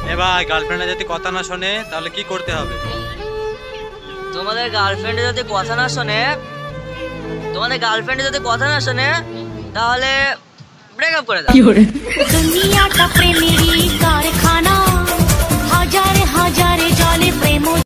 এ ভাই, গার্লফ্রেন্ডে যদি কথা না শোনে তাহলে কি করতে হবে? তোমাদের গার্লফ্রেন্ডে যদি কথা না শোনে তোমাদের গার্লফ্রেন্ডে যদি কথা না শোনে তাহলে ব্রেকআপ করে দাও।